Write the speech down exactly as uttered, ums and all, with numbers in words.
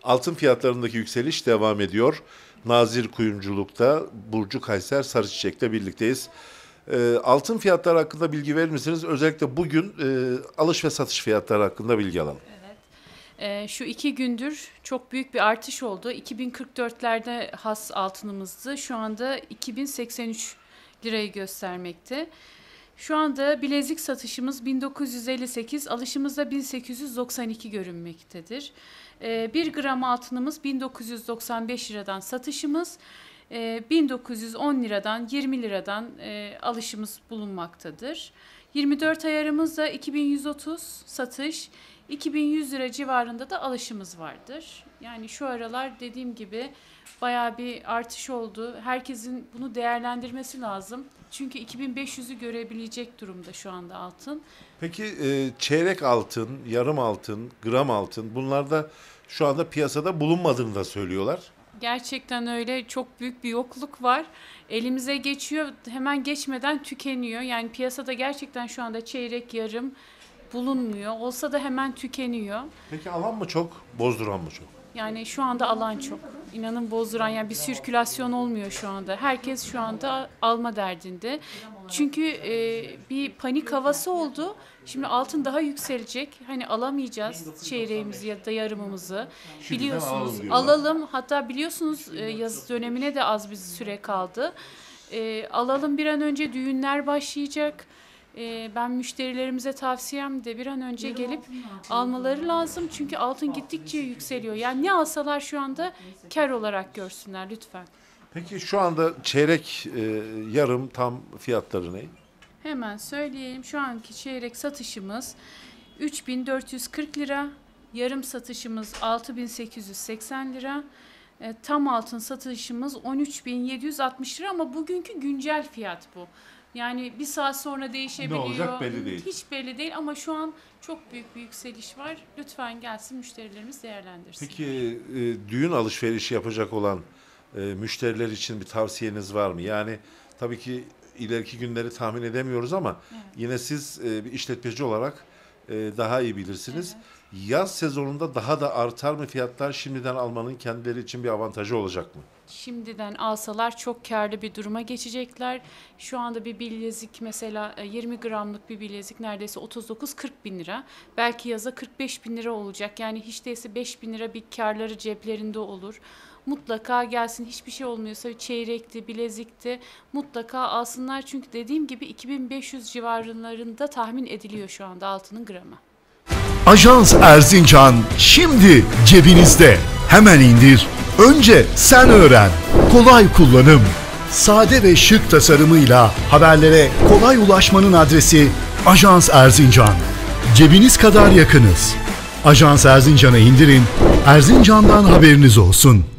Altın fiyatlarındaki yükseliş devam ediyor. Nazır Kuyumculuk'ta Burcu Kayser Sarıçiçek'le birlikteyiz. E, altın fiyatları hakkında bilgi verir misiniz? Özellikle bugün e, alış ve satış fiyatları hakkında bilgi alalım. Evet. E, şu iki gündür çok büyük bir artış oldu. iki bin kırk dörtlerde has altınımızdı. Şu anda iki bin seksen üç lirayı göstermekte. Şu anda bilezik satışımız bin dokuz yüz elli sekiz, alışımızda bin sekiz yüz doksan iki görünmektedir. bir gram altınımız bin dokuz yüz doksan beş liradan satışımız, bin dokuz yüz on liradan yirmi liradan alışımız bulunmaktadır. yirmi dört ayarımızda iki bin yüz otuz satış, iki bin yüz lira civarında da alışımız vardır. Yani şu aralar dediğim gibi bayağı bir artış oldu. Herkesin bunu değerlendirmesi lazım. Çünkü iki bin beş yüzü görebilecek durumda şu anda altın. Peki e, çeyrek altın, yarım altın, gram altın bunlarda şu anda piyasada bulunmadığını da söylüyorlar. Gerçekten öyle, çok büyük bir yokluk var. Elimize geçiyor, hemen geçmeden tükeniyor. Yani piyasada gerçekten şu anda çeyrek, yarım bulunmuyor. Olsa da hemen tükeniyor. Peki alan mı çok, bozduran mı çok? Yani şu anda alan çok. İnanın bozduran, yani bir sirkülasyon olmuyor şu anda. Herkes şu anda alma derdinde. Çünkü e, bir panik havası oldu. Şimdi altın daha yükselecek. Hani alamayacağız çeyreğimizi ya da yarımımızı. Şimdiden Biliyorsunuz alalım, alalım. Hatta biliyorsunuz e, yaz dönemine de az bir süre kaldı. E, alalım, bir an önce düğünler başlayacak. Ben müşterilerimize tavsiyem de bir an önce gelip almaları lazım. Çünkü altın gittikçe yükseliyor. Yani ne alsalar şu anda kar olarak görsünler lütfen. Peki şu anda çeyrek, e, yarım, tam fiyatları ne? Hemen söyleyeyim. Şu anki çeyrek satışımız üç bin dört yüz kırk lira. Yarım satışımız altı bin sekiz yüz seksen lira. E, tam altın satışımız on üç bin yedi yüz altmış lira ama bugünkü güncel fiyat bu. Yani bir saat sonra değişebiliyor. Ne olacak belli değil. Hiç belli değil ama şu an çok büyük bir yükseliş var. Lütfen gelsin, müşterilerimiz değerlendirsin. Peki e, düğün alışverişi yapacak olan e, müşteriler için bir tavsiyeniz var mı? Yani tabii ki ileriki günleri tahmin edemiyoruz ama evet, yine siz e, bir işletmeci olarak e, daha iyi bilirsiniz. Evet. Yaz sezonunda daha da artar mı fiyatlar? Şimdiden almanın kendileri için bir avantajı olacak mı? Şimdiden alsalar çok karlı bir duruma geçecekler. Şu anda bir bilezik, mesela yirmi gramlık bir bilezik neredeyse otuz dokuz kırk bin lira. Belki yaza kırk beş bin lira olacak. Yani hiç değilse beş bin lira bir karları ceplerinde olur. Mutlaka gelsin, hiçbir şey olmuyorsa çeyrekti, bilezikti mutlaka alsınlar. Çünkü dediğim gibi iki bin beş yüz civarlarında tahmin ediliyor şu anda altının gramı. Ajans Erzincan şimdi cebinizde. Hemen indir. Önce sen öğren. Kolay kullanım. Sade ve şık tasarımıyla haberlere kolay ulaşmanın adresi Ajans Erzincan. Cebiniz kadar yakınız. Ajans Erzincan'ı indirin. Erzincan'dan haberiniz olsun.